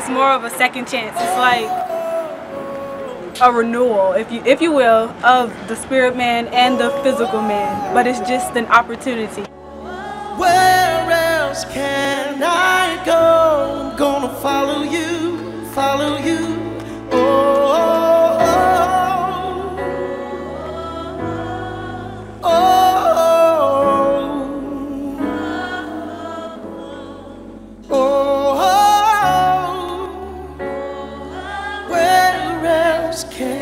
it's more of a second chance. It's like a renewal, if you will, of the spirit man and the physical man, but it's just an opportunity. Where else can I go? I'm gonna follow you, follow you. Oh, oh, oh, oh, oh. Where else can